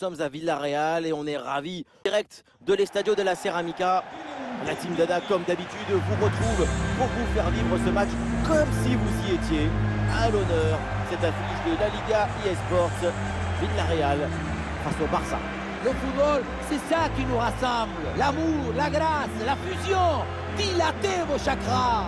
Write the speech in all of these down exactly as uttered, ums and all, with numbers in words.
sommes à Villarreal et on est ravis. Direct de l'Estadio de la Ceramica. La team Dada, comme d'habitude, vous retrouve pour vous faire vivre ce match comme si vous y étiez. À l'honneur, cette affiche de la Liga eSports, Villarreal face au Barça. Le football, c'est ça qui nous rassemble. L'amour, la grâce, la fusion. Dilatez vos chakras.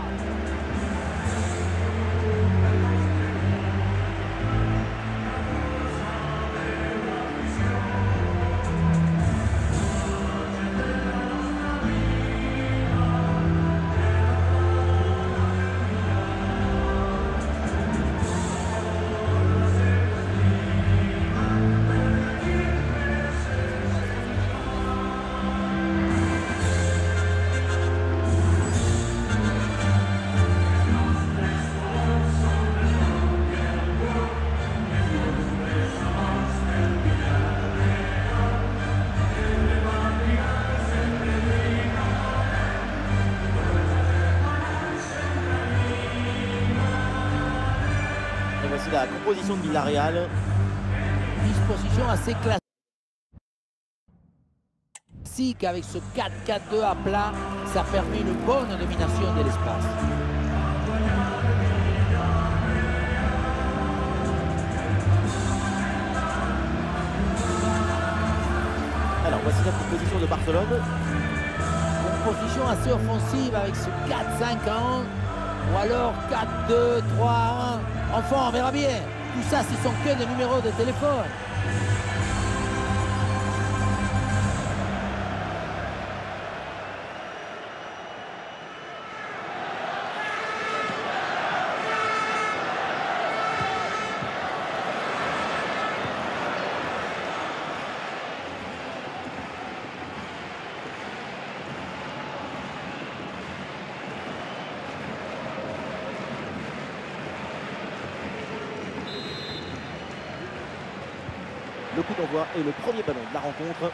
Voici la composition de Villarreal. Disposition assez classique avec ce quatre quatre deux à plat. Ça permet une bonne domination de l'espace. Alors voici la composition de Barcelone. Composition assez offensive avec ce quatre cinq un ou alors quatre deux trois un. Enfin, on verra bien. Tout ça, ce sont que des numéros de téléphone. Le coup d'envoi et le premier ballon de la rencontre.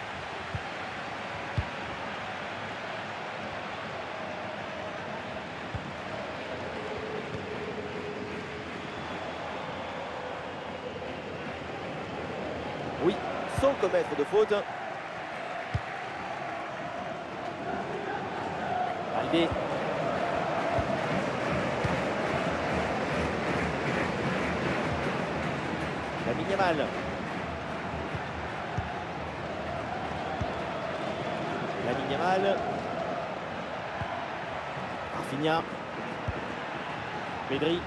Oui, sans commettre de faute. Arrivé. Lamine Yamal. Lamine Yamal. Rafinha. Pedri.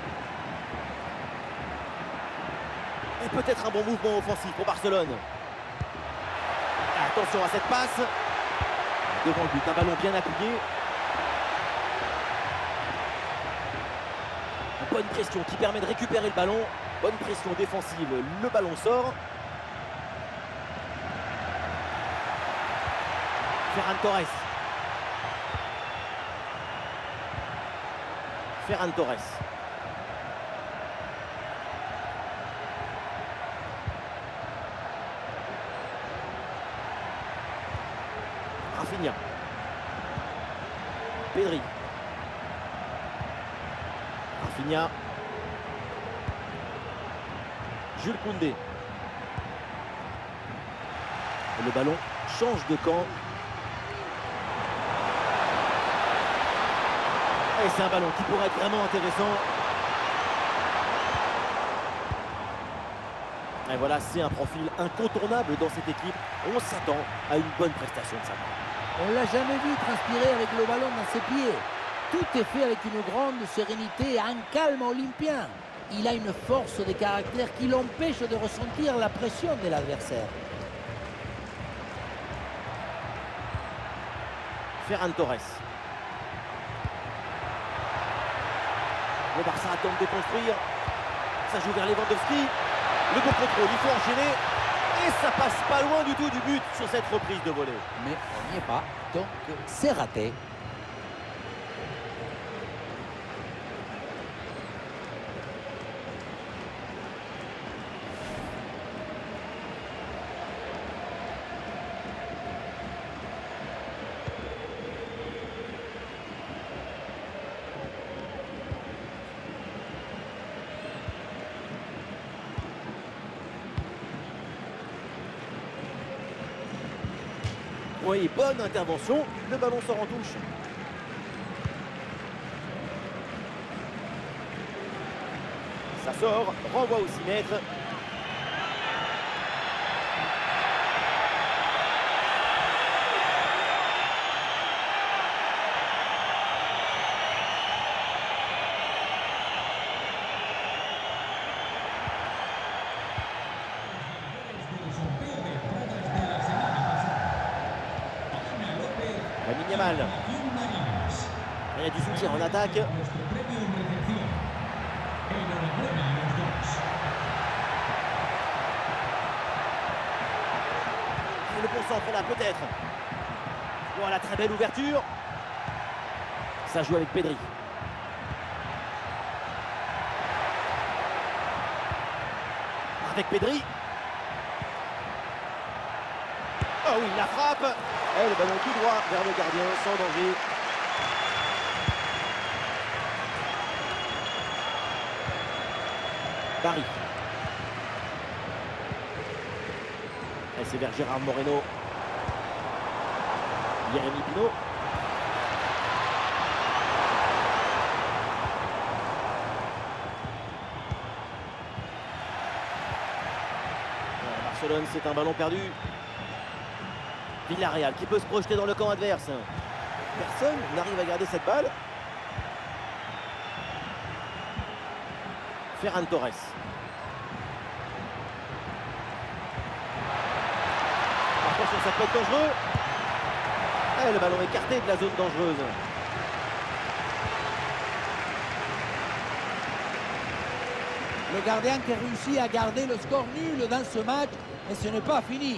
Et peut-être un bon mouvement offensif pour Barcelone. Attention à cette passe. Devant le but, un ballon bien appuyé. Une bonne pression qui permet de récupérer le ballon. Bonne pression défensive, le ballon sort. Ferran Torres. Ferran Torres. Rafinha. Pedri. Rafinha. Jules Koundé. Et le ballon change de camp. Et c'est un ballon qui pourrait être vraiment intéressant. Et voilà, c'est un profil incontournable dans cette équipe. On s'attend à une bonne prestation de sa part. On ne l'a jamais vu transpirer avec le ballon dans ses pieds. Tout est fait avec une grande sérénité et un calme olympien. Il a une force de caractère qui l'empêche de ressentir la pression de l'adversaire. Ferran Torres. Le Barça tente de construire. Ça joue vers Lewandowski. Le beau contrôle, il faut enchaîner. Et ça passe pas loin du tout du but sur cette reprise de volée. Mais on n'y est pas, donc c'est raté. Oui, bonne intervention. Le ballon sort en touche. Ça sort, renvoi au six mètres. Lamine Yamal. Il y a du soutien en attaque. Le bon centre là peut-être. Voilà, très belle ouverture. Ça joue avec Pedri. Avec Pedri. Oh oui, la frappe. Et le ballon tout droit vers le gardien sans danger. Paris. Et c'est vers Gérard Moreno. Jérémy Pino. Barcelone, c'est un ballon perdu. Villarreal qui peut se projeter dans le camp adverse. Personne n'arrive à garder cette balle. Ferran Torres. Attention, ça peut être dangereux. Et le ballon écarté de la zone dangereuse. Le gardien qui réussit à garder le score nul dans ce match, et ce n'est pas fini.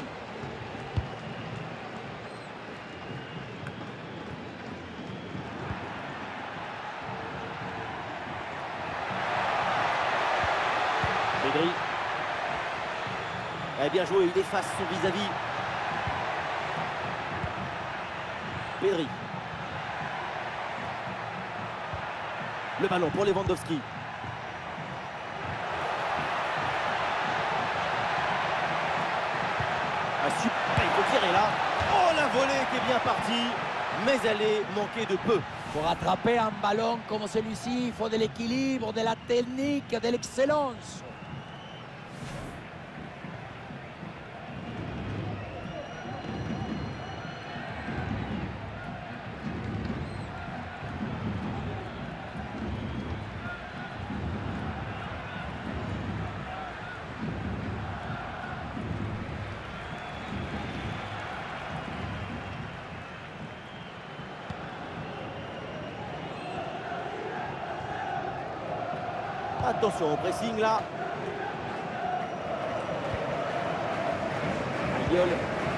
Pedri. Eh bien joué, il efface son vis-à-vis. Pedri. Le ballon pour Lewandowski. Ah, super, il faut tirer là. Oh, la volée qui est bien partie, mais elle est manquée de peu. Pour rattraper un ballon comme celui-ci, il faut de l'équilibre, de la technique, de l'excellence. Attention au pressing là. Albiol.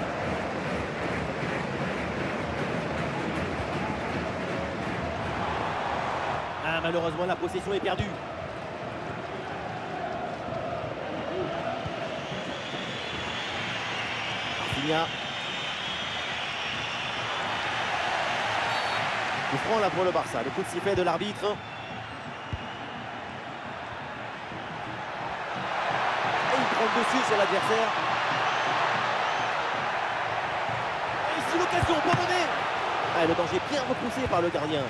Ah, malheureusement la possession est perdue. Rafinha. Coup franc là pour le Barça. Le coup de sifflet de l'arbitre. Dessus sur l'adversaire. Et ici l'occasion pour donner. Ah, le danger bien repoussé par le gardien.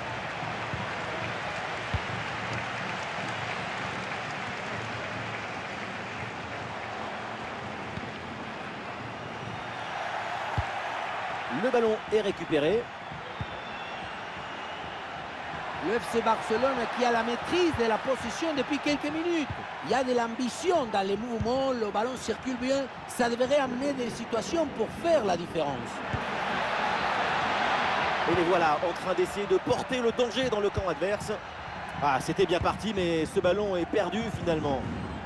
Le ballon est récupéré. Le F C Barcelone qui a la maîtrise de la possession depuis quelques minutes. Il y a de l'ambition dans les mouvements, le ballon circule bien. Ça devrait amener des situations pour faire la différence. Et les voilà en train d'essayer de porter le danger dans le camp adverse. Ah, c'était bien parti, mais ce ballon est perdu finalement.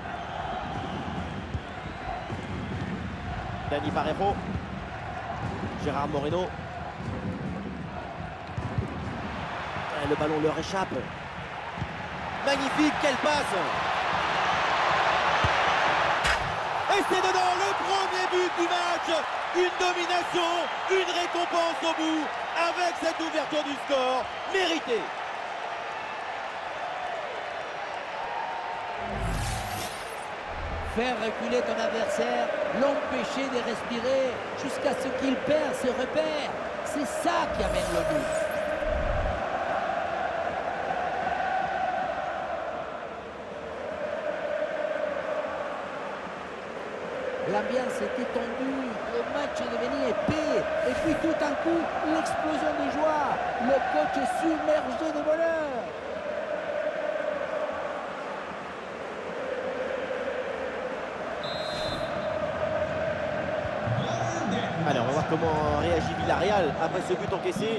Dani Parejo. Gérard Moreno. Le ballon leur échappe. Magnifique, quelle passe! Et c'est dedans, le premier but du match. Une domination, une récompense au bout, avec cette ouverture du score méritée. Faire reculer ton adversaire, l'empêcher de respirer jusqu'à ce qu'il perd ses repères. C'est ça qui amène le but. L'ambiance était tendue, le match est devenu épais. Et puis tout d'un coup, l'explosion de joie. Le coach est submergé de bonheur. Allez, on va voir comment réagit Villarreal après ce but encaissé.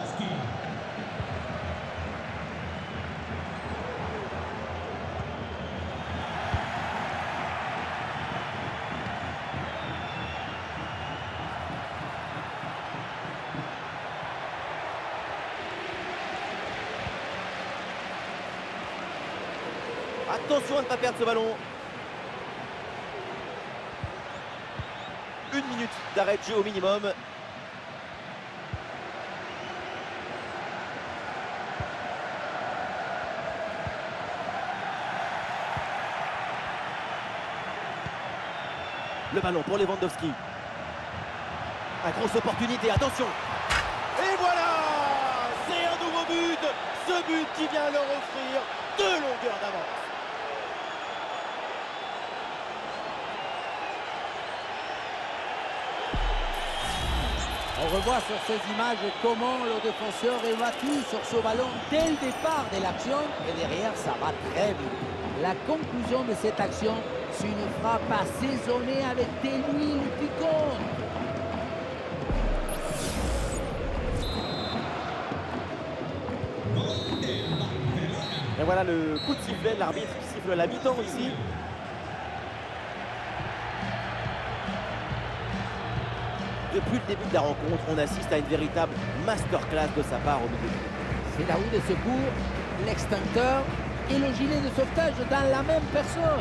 Attention à ne pas perdre ce ballon. Une minute d'arrêt de jeu au minimum. Le ballon pour Lewandowski. Une grosse opportunité, attention. Et voilà, c'est un nouveau but. Ce but qui vient leur offrir deux longueurs d'avance. On revoit sur ces images comment le défenseur est battu sur ce ballon dès le départ de l'action et derrière ça va très vite. La conclusion de cette action, c'est une frappe assaisonnée avec des huiles piquantes. Et voilà le coup de sifflet, l'arbitre qui siffle la mi-temps ici. Depuis le début de la rencontre, on assiste à une véritable masterclass de sa part au milieu. C'est la roue de secours, l'extincteur et le gilet de sauvetage dans la même personne.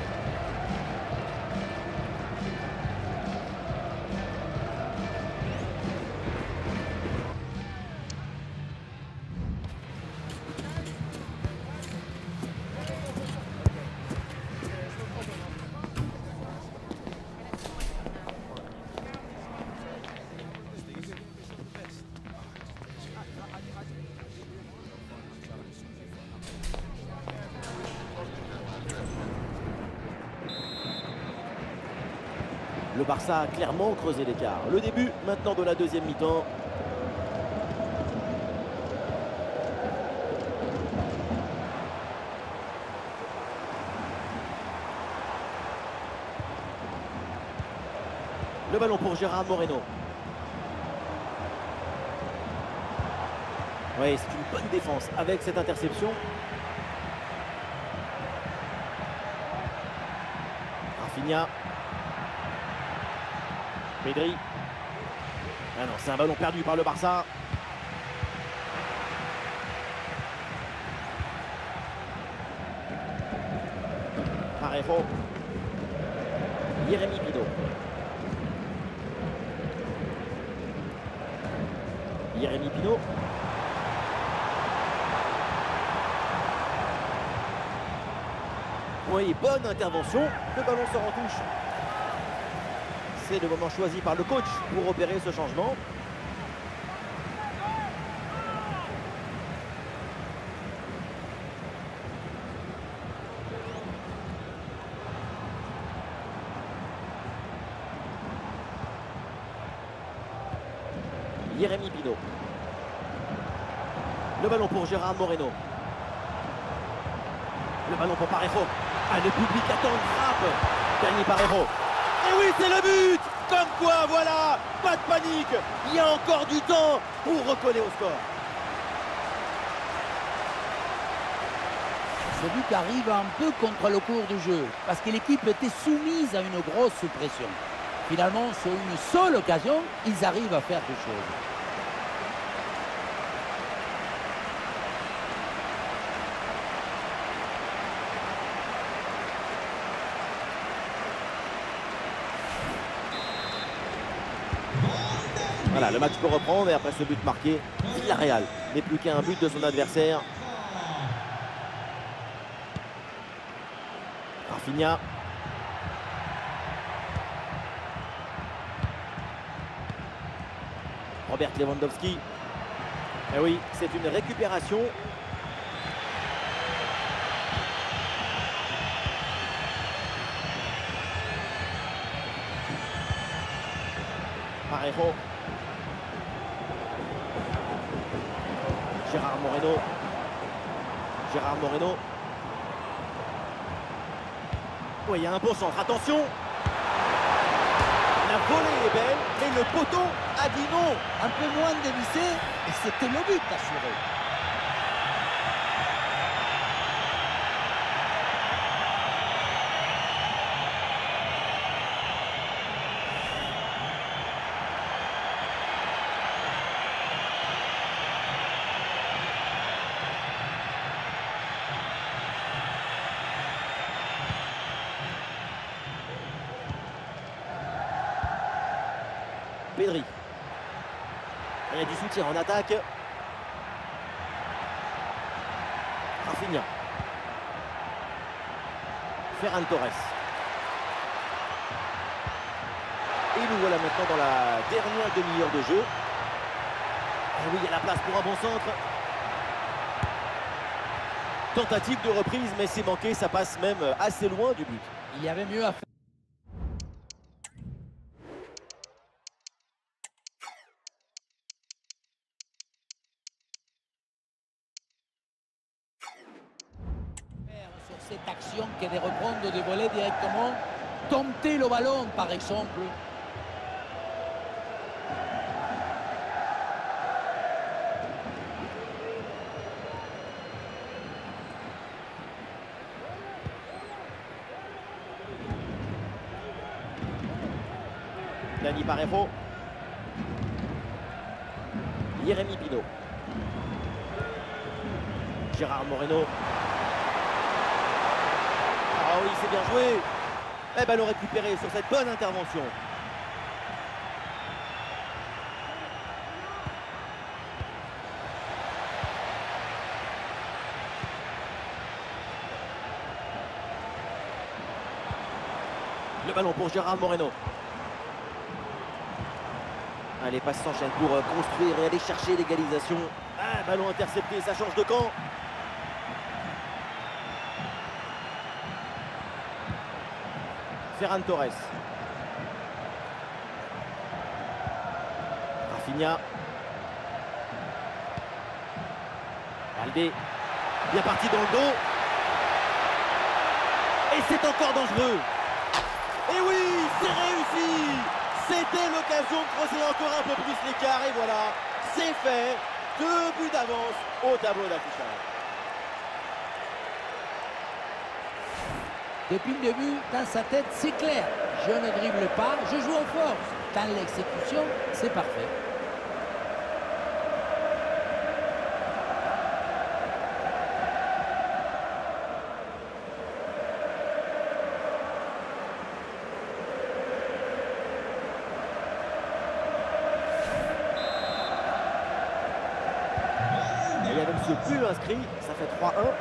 Le Barça a clairement creusé l'écart. Le début maintenant de la deuxième mi-temps. Le ballon pour Gérard Moreno. Oui, c'est une bonne défense avec cette interception. Rafinha. Pedri. Ah non, c'est un ballon perdu par le Barça. Parejo. Jérémy Pino. Jérémy Pino. Oui, bonne intervention. Le ballon sort en touche. C'est le moment choisi par le coach pour opérer ce changement. Jérémy Pino. Le ballon pour Gérard Moreno. Le ballon pour Parejo. Ah, le public attend une frappe. Gagné Parejo. Et oui, c'est le but. Comme quoi, voilà, pas de panique. Il y a encore du temps pour recoller au score. Ce but arrive un peu contre le cours du jeu, parce que l'équipe était soumise à une grosse pression. Finalement, sur une seule occasion, ils arrivent à faire quelque chose. Voilà, le match peut reprendre et après ce but marqué, Villarreal n'est plus qu'à un but de son adversaire. Rafinha. Robert Lewandowski. Et oui, c'est une récupération. Parejo. Gérard Moreno. Gérard Moreno. Oui, il y a un bon centre. Attention! La volée est belle, mais le poteau a dit non. Un peu moins dévissé, et c'était le but assuré. Pedri. Il y a du soutien en attaque. Rafinha. Ferran Torres. Et nous voilà maintenant dans la dernière demi-heure de jeu. Et oui, il y a la place pour un bon centre. Tentative de reprise, mais c'est manqué. Ça passe même assez loin du but. Il y avait mieux à faire. Sur cette action que de reprendre de voler directement, dompter le ballon par exemple. Dani Parejo. Jérémy Pino. Gérard Moreno. Ah oui, c'est bien joué. Eh ben, le récupéré sur cette bonne intervention. Le ballon pour Gérard Moreno. Allez, passe s'enchaîne pour construire et aller chercher l'égalisation. Ah, ballon intercepté, ça change de camp. Ferran Torres. Rafinha. Valdé. Bien parti dans le dos. Et c'est encore dangereux. Et oui, c'est réussi. C'était l'occasion de creuser encore un peu plus l'écart. Et voilà, c'est fait. Deux buts d'avance au tableau d'affichage. Depuis le début, dans sa tête, c'est clair. Je ne dribble pas, je joue en force. Dans l'exécution, c'est parfait. Et il y a même ce but inscrit, ça fait trois un.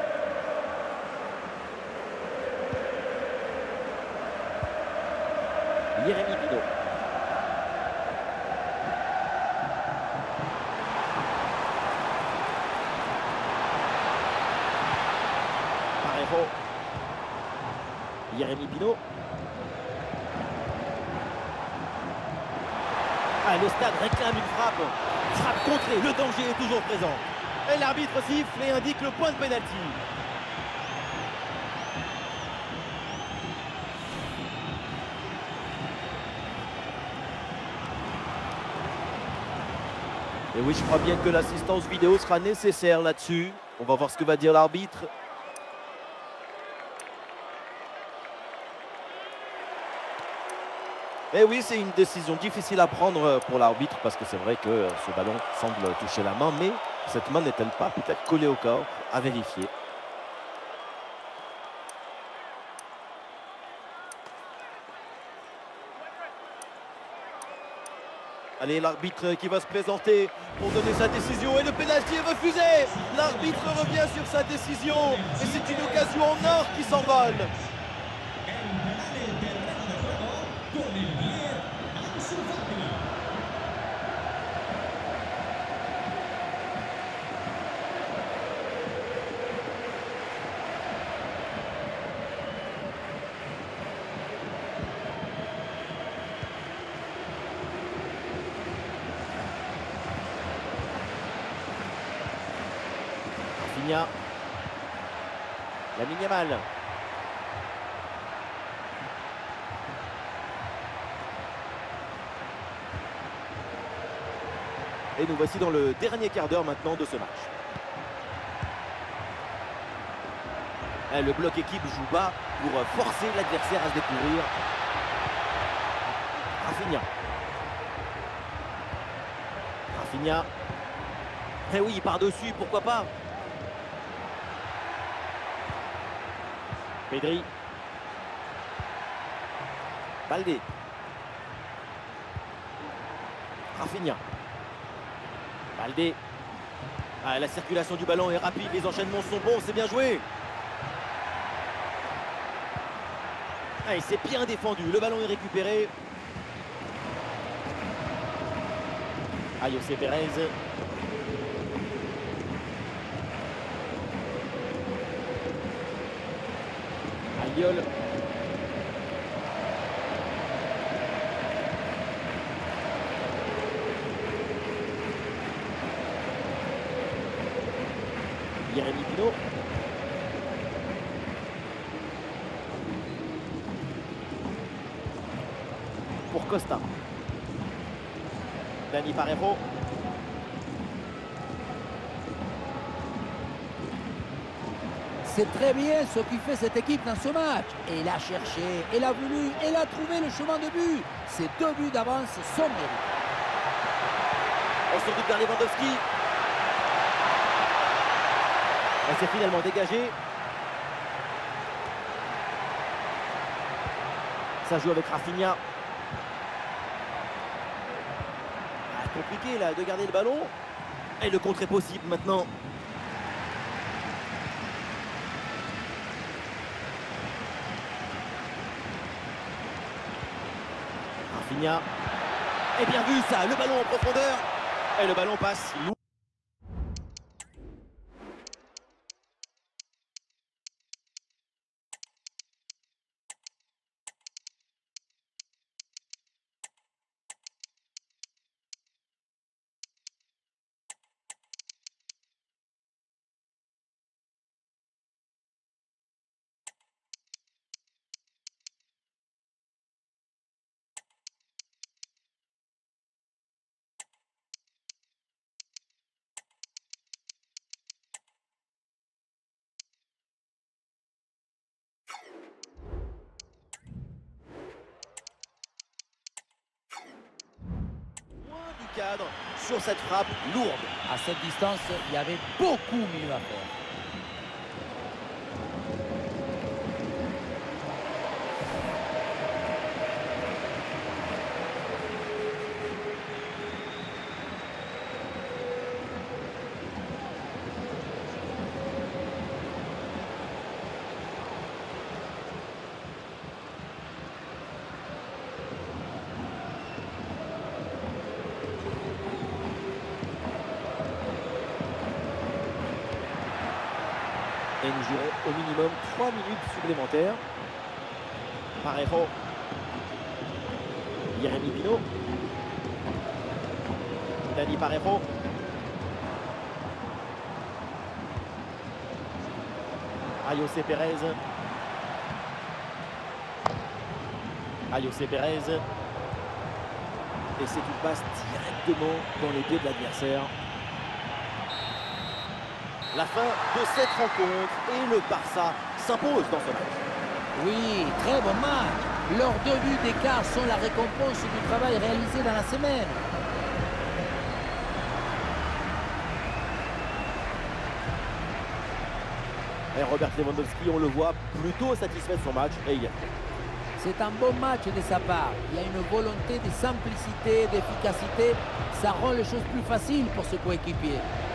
Jérémy Pino. Parejo. Jérémy Pino. Ah, le stade réclame une frappe. Frappe contrée, le danger est toujours présent. Et l'arbitre siffle et indique le point de pénalty. Et oui, je crois bien que l'assistance vidéo sera nécessaire là-dessus. On va voir ce que va dire l'arbitre. Et oui, c'est une décision difficile à prendre pour l'arbitre parce que c'est vrai que ce ballon semble toucher la main, mais cette main n'est-elle pas peut-être collée au corps? À vérifier. Allez, l'arbitre qui va se présenter pour donner sa décision et le pénalty est refusé. L'arbitre revient sur sa décision et c'est une occasion en or qui s'envole. Rafinha. Lamine Yamal. Et nous voici dans le dernier quart d'heure maintenant de ce match. Le bloc équipe joue bas pour forcer l'adversaire à se découvrir. Rafinha. Rafinha. Eh oui, par-dessus, pourquoi pas. Pedri. Baldé. Rafinha. Baldé. Ah, la circulation du ballon est rapide, les enchaînements sont bons, c'est bien joué. Ah, il s'est bien défendu, le ballon est récupéré. Ayoce Perez. Albiol. Jérémy Pino. Pour Costa. Dani Parejo. C'est très bien ce qui fait cette équipe dans ce match. Elle a cherché, elle a voulu, elle a trouvé le chemin de but. Ces deux buts d'avance sont mérités. On se doute vers Lewandowski. Elle s'est finalement dégagée. Ça joue avec Rafinha. Ah, compliqué là de garder le ballon. Et le contre est possible maintenant. Rafinha. Et bien vu ça, le ballon en profondeur. Et le ballon passe loin. Cadre sur cette frappe lourde. À cette distance, il y avait beaucoup mieux à faire. Et nous jouerons au minimum trois minutes supplémentaires. Parejo. Jérémy Pino. Dani Parejo. Ayoce Perez. Ayoce Perez. Et c'est une passe directement dans les pieds de l'adversaire. La fin de cette rencontre et le Barça s'impose dans ce match. Oui, très bon match. Leurs deux buts d'écart sont la récompense du travail réalisé dans la semaine. Et Robert Lewandowski, on le voit plutôt satisfait de son match et il y a. C'est un bon match de sa part. Il y a une volonté de simplicité, d'efficacité. Ça rend les choses plus faciles pour ce coéquipier.